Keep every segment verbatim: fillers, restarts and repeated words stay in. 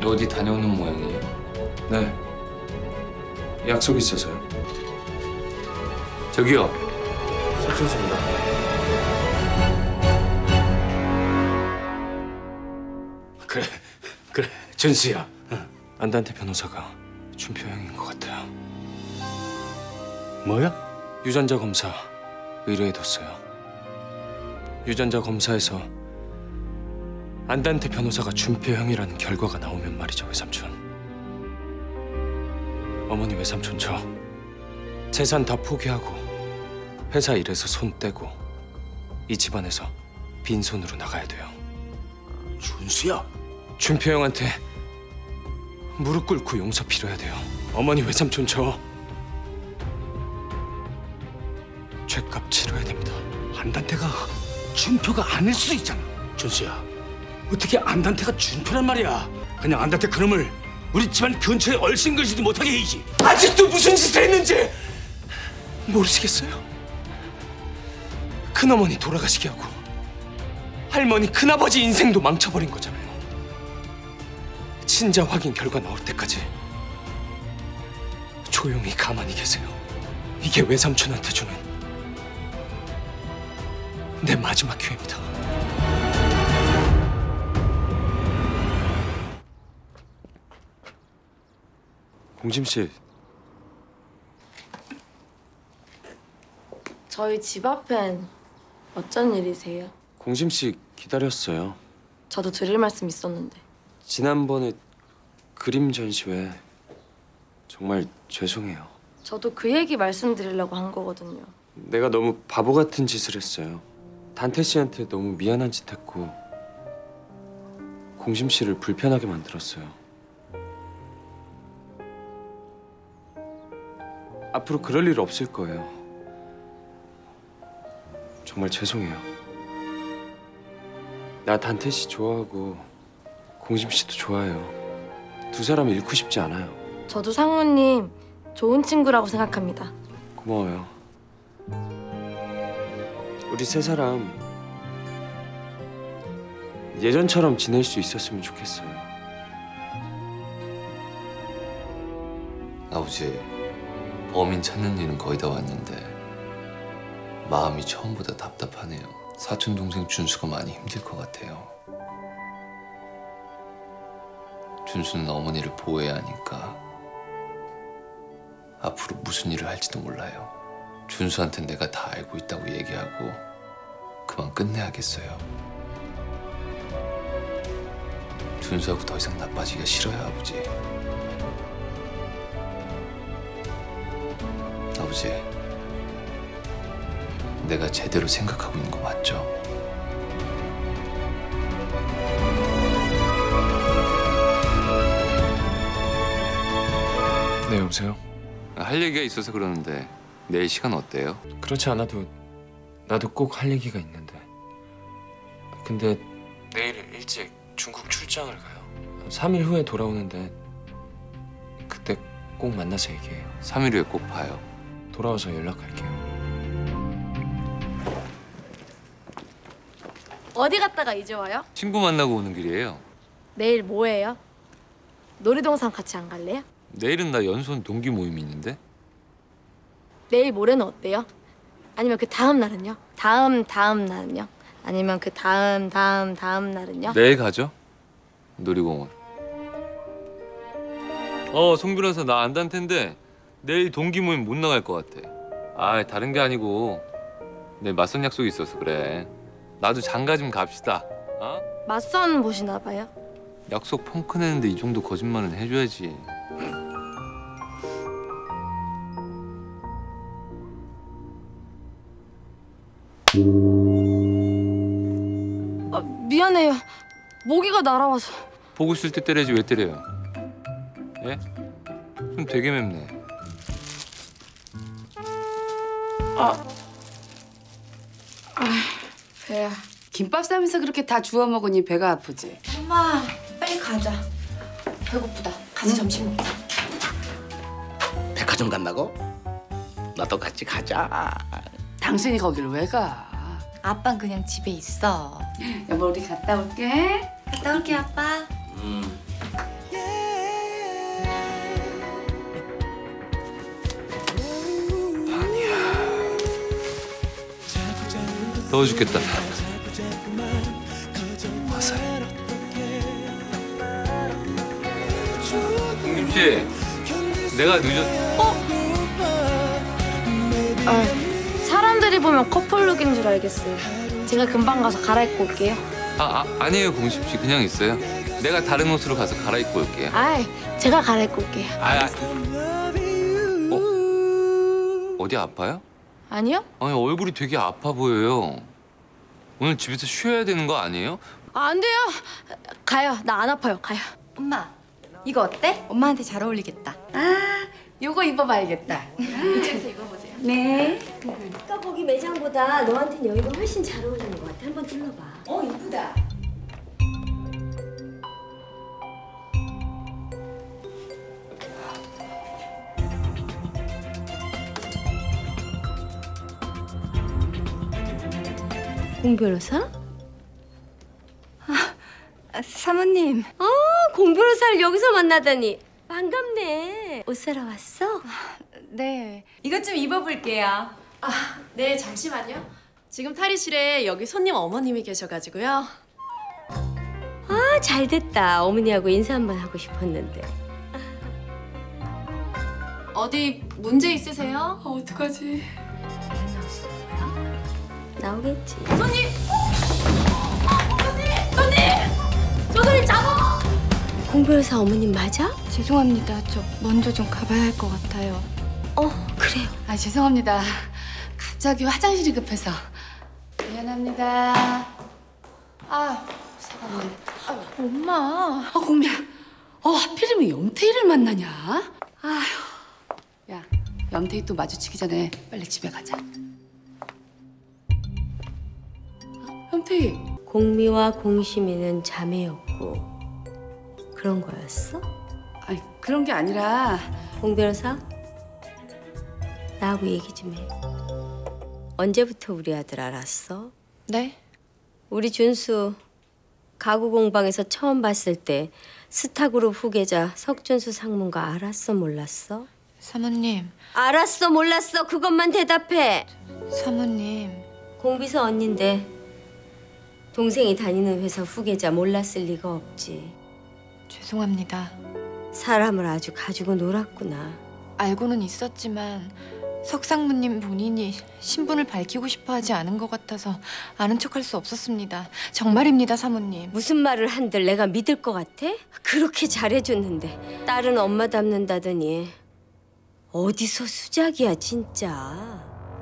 너 어디 다녀오는 모양이에요? 네. 약속 있어서요. 저기요. 석준수입니다. 그래, 그래, 준수야. 응. 안단테 변호사가 준표 형인 것 같아요. 뭐야? 유전자 검사 의뢰해뒀어요. 유전자 검사에서 안단테 변호사가 준표 형이라는 결과가 나오면 말이죠, 외삼촌. 어머니 외삼촌 저 재산 다 포기하고 회사 일에서 손 떼고 이 집안에서 빈손으로 나가야 돼요. 준수야. 준표 형한테 무릎 꿇고 용서 빌어야 돼요. 어머니 외삼촌 저 죄값 치러야 됩니다. 안단태가 준표가 아닐 수도 있잖아. 준수야, 어떻게 안단태가 준표란 말이야. 그냥 안단태 그놈을 우리 집안 근처에 얼씬거리지도 못하게 해야지. 아직도 무슨 짓을 했는지 모르시겠어요? 큰어머니 돌아가시게 하고 할머니 큰아버지 인생도 망쳐버린 거잖아요. 친자 확인 결과 나올 때까지 조용히 가만히 계세요. 이게 외삼촌한테 주는 내 마지막 기회입니다. 공심 씨. 저희 집 앞엔 어쩐 일이세요? 공심 씨 기다렸어요. 저도 드릴 말씀 있었는데. 지난번에 그림 전시회 정말 죄송해요. 저도 그 얘기 말씀드리려고 한 거거든요. 내가 너무 바보 같은 짓을 했어요. 단태 씨한테 너무 미안한 짓 했고 공심 씨를 불편하게 만들었어요. 앞으로 그럴 일 없을 거예요. 정말 죄송해요. 나 단태 씨 좋아하고 공심 씨도 좋아해요. 두 사람 잃고 싶지 않아요. 저도 상무님 좋은 친구라고 생각합니다. 고마워요. 우리 세 사람 예전처럼 지낼 수 있었으면 좋겠어요. 아버지, 범인 찾는 일은 거의 다 왔는데 마음이 처음보다 답답하네요. 사촌 동생 준수가 많이 힘들 것 같아요. 준수는 어머니를 보호해야 하니까 앞으로 무슨 일을 할지도 몰라요. 준수한테 내가 다 알고 있다고 얘기하고 그만 끝내야겠어요. 준수하고 더 이상 나빠지기가 싫어요, 아버지. 아버지, 내가 제대로 생각하고 있는 거 맞죠? 네, 여보세요? 할 얘기가 있어서 그러는데 내일 시간 어때요? 그렇지 않아도 나도 꼭 할 얘기가 있는데. 근데 내일 일찍 중국 출장을 가요. 삼 일 후에 돌아오는데 그때 꼭 만나서 얘기해요. 삼 일 후에 꼭 봐요. 돌아와서 연락할게요. 어디 갔다가 이제 와요? 친구 만나고 오는 길이에요. 내일 뭐해요? 놀이동산 같이 안 갈래요? 내일은 나 연수원 동기 모임이 있는데. 내일 모레는 어때요? 아니면 그 다음 날은요? 다음 다음 날은요? 아니면 그 다음 다음 다음 날은요? 내일 가죠. 놀이공원. 어, 송 변호사 나 안 단 텐데 내일 동기 모임 못 나갈 것 같아. 아, 다른 게 아니고 내일 맞선 약속이 있어서 그래. 나도 장가 좀 갑시다. 어? 맞선 보시나 봐요? 약속 펑크 내는데 이 정도 거짓말은 해줘야지. 아, 미안해요. 모기가 날아와서. 보고 있을 때 때려야지 왜 때려요? 예? 좀 되게 맵네. 아, 아, 배야. 김밥 싸면서 그렇게 다 주워 먹으니 배가 아프지? 엄마, 빨리 가자. 배고프다. 가서 점심 먹자. 백화점 간다고? 나도 같이 가자. 당신이 거길 왜 가? 아빠는 그냥 집에 있어. 여보, 우리 갔다 올게. 갔다 올게, 아빠. 음. 더워 죽겠다. 화살. 공림 씨, 내가 늦었. 아, 사람들이 보면 커플룩인 줄 알겠어요. 제가 금방 가서 갈아입고 올게요. 아, 아 아니에요, 공심 씨. 그냥 있어요. 내가 다른 옷으로 가서 갈아입고 올게요. 아이, 제가 갈아입고 올게요. 아, 아. 어? 어디 아파요? 아니요? 아니, 얼굴이 되게 아파 보여요. 오늘 집에서 쉬어야 되는 거 아니에요? 아, 안 돼요. 가요. 나 안 아파요. 가요. 엄마, 이거 어때? 엄마한테 잘 어울리겠다. 아, 요거 입어봐야겠다. 그래서 입어보세요. 네. 아까 거기 매장보다 너한테는 여기가 훨씬 잘 어울리는 것 같아. 한번 둘러봐. 어, 이쁘다. 공 변호사? 아, 사모님, 어, 공 변호사를 여기서 만나다니. 반갑네. 옷 사러 왔어? 네. 이것 좀 입어볼게요. 아, 네, 잠시만요. 지금 탈의실에 여기 손님 어머님이 계셔가지고요. 아, 잘 됐다. 어머니하고 인사 한번 하고 싶었는데. 어디 문제 있으세요? 어, 어떡하지? 나오겠지. 조선님 잡아! 공 변호사 어머님 맞아? 죄송합니다. 저 먼저 좀 가봐야 할 것 같아요. 어, 그래요. 아, 죄송합니다. 갑자기 화장실이 급해서. 미안합니다. 아, 사과네. 엄마. 어, 공미야. 어, 하필이면 염태희를 만나냐? 아휴. 야, 염태희 또 마주치기 전에 빨리 집에 가자. 어? 염태희. 공미와 공심이는 자매였고 그런 거였어? 아니, 그런 게 아니라 공 변호사? 나하고 얘기 좀 해. 언제부터 우리 아들 알았어? 네? 우리 준수 가구 공방에서 처음 봤을 때 스타그룹 후계자 석준수 상무가 알았어 몰랐어? 사모님, 알았어 몰랐어 그것만 대답해. 사모님. 공비서 언니인데 동생이 다니는 회사 후계자 몰랐을 리가 없지. 죄송합니다. 사람을 아주 가지고 놀았구나. 알고는 있었지만 석 상무님 본인이 신분을 밝히고 싶어 하지 않은 것 같아서 아는 척할 수 없었습니다. 정말입니다, 사모님. 무슨 말을 한들 내가 믿을 것 같아? 그렇게 잘해줬는데 딸은 엄마 닮는다더니 어디서 수작이야 진짜.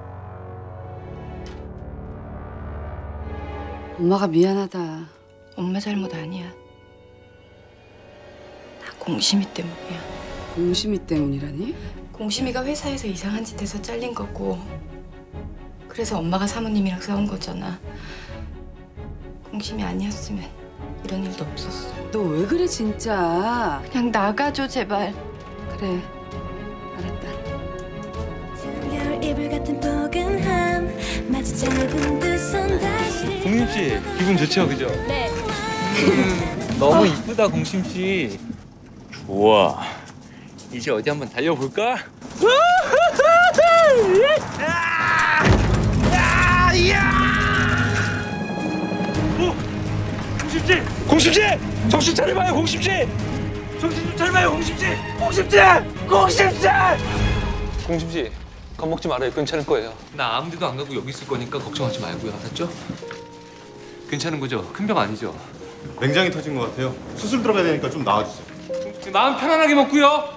엄마가 미안하다. 엄마 잘못 아니야. 다 공심이 때문이야. 공심이 때문이라니? 공심이가 회사에서 이상한 짓 해서 잘린 거고 그래서 엄마가 사모님이랑 싸운 거잖아. 공심이 아니었으면 이런 일도 없었어. 너 왜 그래 진짜? 그냥 나가줘 제발. 그래, 알았다. 겨울 이불 같은 포근함 마치 작은 두 손 다시 공림 씨, 기분 좋죠, 그죠? 네. 너무 이쁘다, 공심 씨. 좋아. 이제 어디 한번 달려볼까? 공심 씨! 공심 씨! 정신 차려봐요, 공심 씨! 정신 좀 차려봐요, 공심 씨! 공심 씨! 공심 씨! 공심 씨, 겁먹지 말아요. 괜찮을 거예요. 나 아무 데도 안 가고 여기 있을 거니까 걱정하지 말고요. 알았죠? 괜찮은 거죠? 큰 병 아니죠? 맹장이 터진 것 같아요. 수술 들어가야 되니까 좀 나와주세요. 마음 편안하게 먹고요.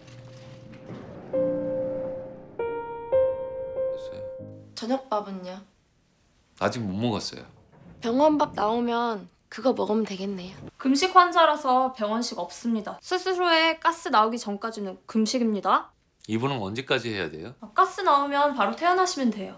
저녁밥은요? 아직 못 먹었어요. 병원밥 나오면 그거 먹으면 되겠네요. 금식 환자라서 병원식 없습니다. 수술 후에 가스 나오기 전까지는 금식입니다. 입원은 언제까지 해야 돼요? 가스 나오면 바로 퇴원하시면 돼요.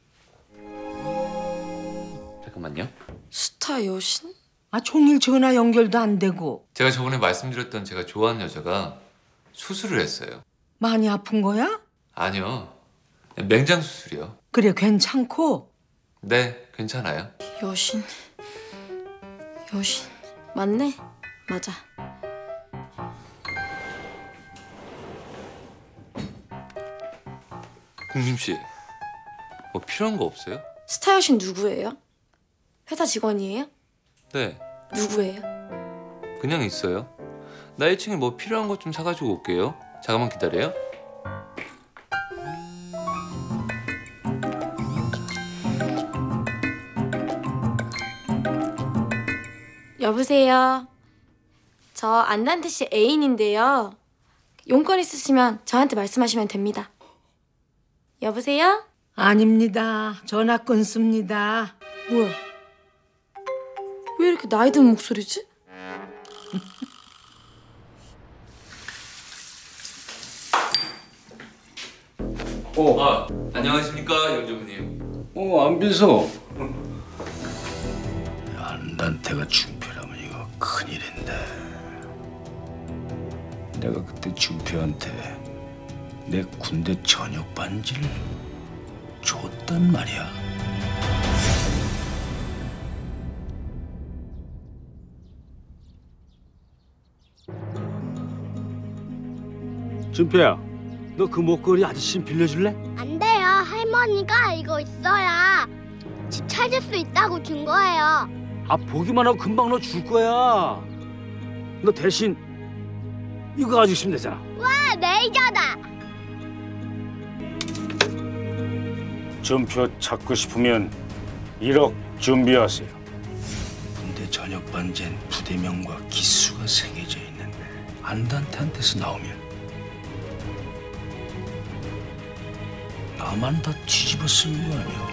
잠깐만요. 스타 여신? 아, 종일 전화 연결도 안 되고. 제가 저번에 말씀드렸던 제가 좋아하는 여자가 수술을 했어요. 많이 아픈 거야? 아니요. 맹장 수술이요. 그래, 괜찮고. 네, 괜찮아요. 여신. 여신. 맞네. 맞아. 공심 씨, 뭐 필요한 거 없어요? 스타 여신 누구예요? 회사 직원이에요? 네, 누구예요? 그냥 있어요. 나 일 층에 뭐 필요한 것 좀 사가지고 올게요. 잠깐만 기다려요. 여보세요. 저 안단테 씨 애인인데요. 용건 있으시면 저한테 말씀하시면 됩니다. 여보세요? 아닙니다. 전화 끊습니다. 뭐야? 왜 이렇게 나이 든 목소리지? 어. 아, 안녕하십니까 영조부님. 어, 안비서. 안단테가 준표라면 이거 큰일인데. 내가 그때 준표한테 내 군대 전역 반지를 줬단 말이야. 준표야, 너 그 목걸이 아저씨 좀 빌려줄래? 안 돼요. 할머니가 이거 있어야 집 찾을 수 있다고 준 거예요. 아, 보기만 하고 금방 너 줄 거야. 너 대신 이거 가지고 있으면 되잖아. 와, 레이저다. 준표 찾고 싶으면 일억 준비하세요. 군대 전역 반지엔 부대명과 기수가 새겨져 있는데 안단테한테서 나오면 나만 다 뒤집어 쓰는 거 아니야?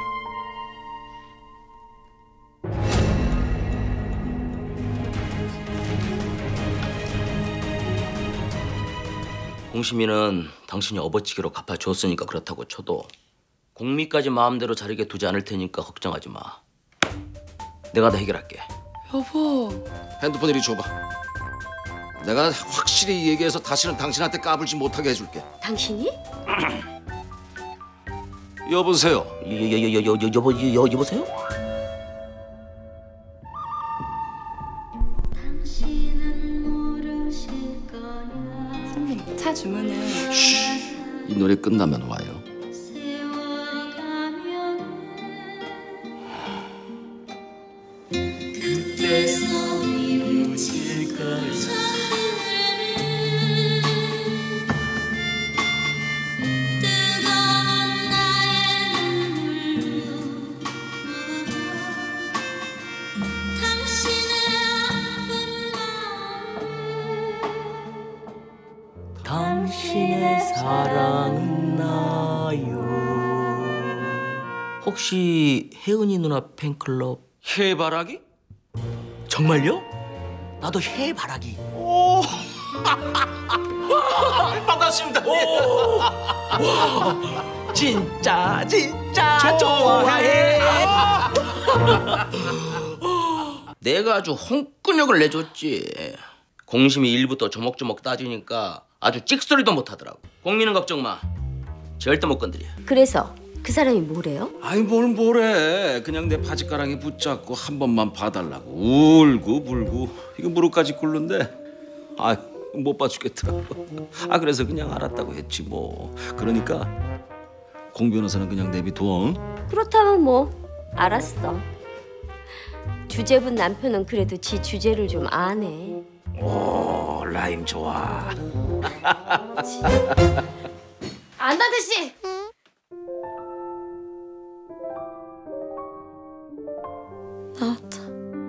공시민은 당신이 업어치기로 갚아줬으니까 그렇다고 쳐도 공미까지 마음대로 자르게 두지 않을 테니까 걱정하지 마. 내가 다 해결할게. 여보. 핸드폰 이리 줘봐. 내가 확실히 얘기해서 다시는 당신한테 까불지 못하게 해줄게. 당신이? 여보세요. 여, 여, 여, 여, 여, 여보, 여, 여보세요? 선배님, 차 주문은. 쉬, 이 노래 끝나면 와요. 당신의 사랑은 나요. 혹시 혜은이 누나 팬클럽 해바라기? 정말요? 나도 해바라기. 오. 반갑습니다. 오. 진짜 진짜 좋아해. 내가 아주 홍군역을 내줬지. 공심이 일부터 조목조목 따지니까 아주 찍소리도 못하더라고. 공민은 걱정 마. 절대 못 건드려. 그래서 그 사람이 뭐래요? 아이 뭘 뭐래. 그냥 내 바지가랑이 붙잡고 한 번만 봐달라고 울고 불고 이거 무릎까지 꿇는데 아 못 봐주겠더라고. 아 그래서 그냥 알았다고 했지 뭐. 그러니까 공 변호사는 그냥 내비둬. 그렇다면 뭐 알았어. 주제분 남편은 그래도 지 주제를 좀 아네. 오 라임 좋아. 안단테 씨. 나왔다.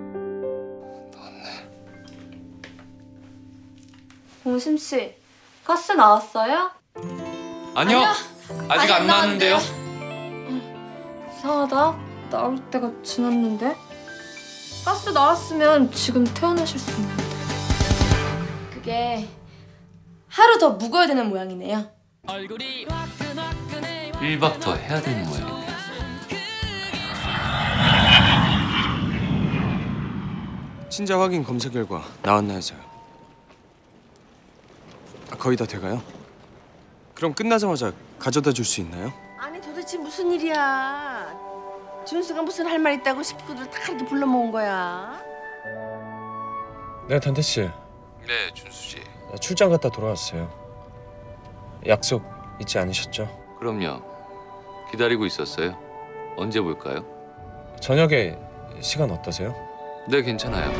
공심 씨, 가스 나왔어요? 아니요, 아직 안 나왔는데요. 이상하다. 나올 때가 지났는데. 가스 나왔으면 지금 태어나실 수 있는데. 그게 하루 더 묵어야 되는 모양이네요. 일 박 더 해야 되는 모양이네. 친자 확인 검사 결과 나왔나 해서요. 아, 거의 다 돼가요? 그럼 끝나자마자 가져다 줄 수 있나요? 아니 도대체 무슨 일이야? 준수가 무슨 할 말 있다고 식구들 다 이렇게 불러 모은 거야? 네, 단태 씨. 네, 준수 씨. 출장 갔다 돌아왔어요. 약속 잊지 않으셨죠? 그럼요. 기다리고 있었어요. 언제 볼까요? 저녁에 시간 어떠세요? 네, 괜찮아요.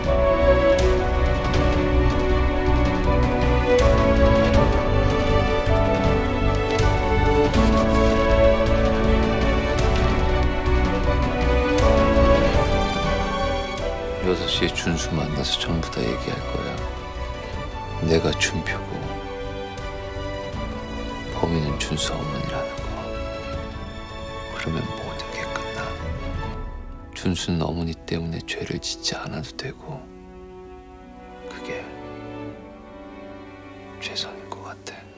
여섯 시에 준수 만나서 전부 다 얘기할 거야. 내가 준표고 범인은 준수 어머니라는 거. 그러면 모든 게 끝나. 준수는 어머니 때문에 죄를 짓지 않아도 되고 그게 최선인 것 같아.